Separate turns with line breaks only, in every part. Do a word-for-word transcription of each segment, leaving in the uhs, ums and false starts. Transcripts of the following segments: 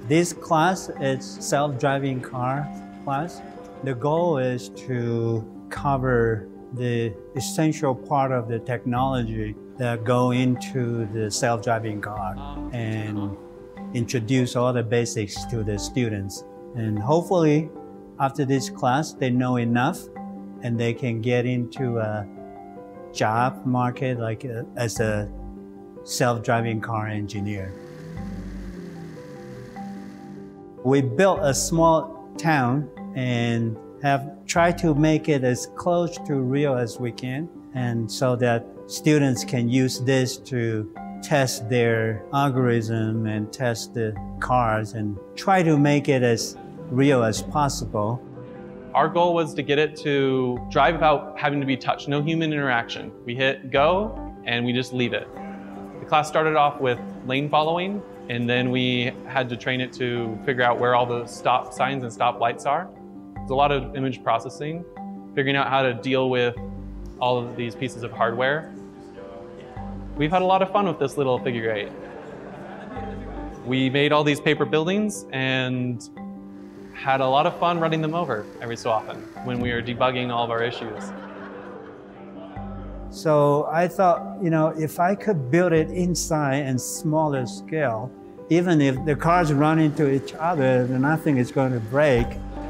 This class is self-driving car class. The goal is to cover the essential part of the technology that go into the self-driving car and introduce all the basics to the students. And hopefully, after this class, they know enough and they can get into a job market like a, as a self-driving car engineer. We built a small town and have tried to make it as close to real as we can, and so that students can use this to test their algorithm and test the cars and try to make it as real as possible.
Our goal was to get it to drive without having to be touched, no human interaction. We hit go and we just leave it. The class started off with lane following, and then we had to train it to figure out where all the stop signs and stop lights are. There's a lot of image processing, figuring out how to deal with all of these pieces of hardware. We've had a lot of fun with this little figure eight. We made all these paper buildings and had a lot of fun running them over every so often when we were debugging all of our issues.
So I thought, you know, if I could build it inside and smaller scale, even if the cars run into each other, then nothing is going to break.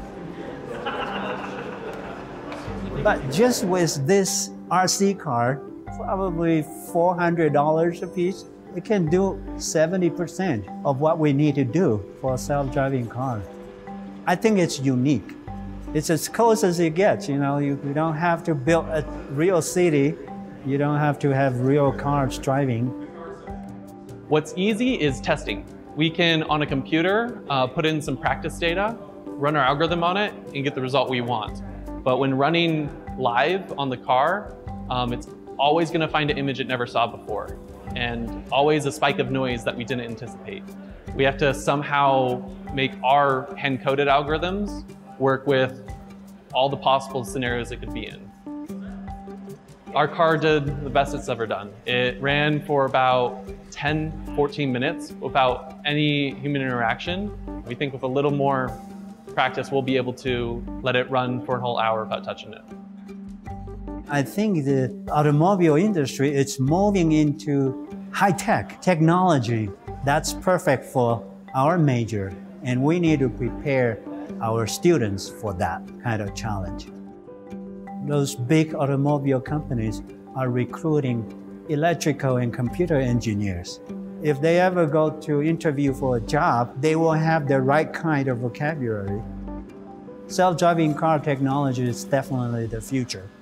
But just with this R C car, probably four hundred dollars a piece, it can do seventy percent of what we need to do for a self-driving car. I think it's unique. It's as close as it gets, you know, you, you don't have to build a real city. You don't have to have real cars driving.
What's easy is testing. We can, on a computer, uh, put in some practice data, run our algorithm on it, and get the result we want. But when running live on the car, um, it's always going to find an image it never saw before, and always a spike of noise that we didn't anticipate. We have to somehow make our hand-coded algorithms work with all the possible scenarios it could be in. Our car did the best it's ever done. It ran for about ten, fourteen minutes without any human interaction. We think with a little more practice, we'll be able to let it run for a whole hour without touching it.
I think the automobile industry is moving into high-tech technology. That's perfect for our major, and we need to prepare our students for that kind of challenge. Those big automobile companies are recruiting electrical and computer engineers. If they ever go to interview for a job, they will have the right kind of vocabulary. Self-driving car technology is definitely the future.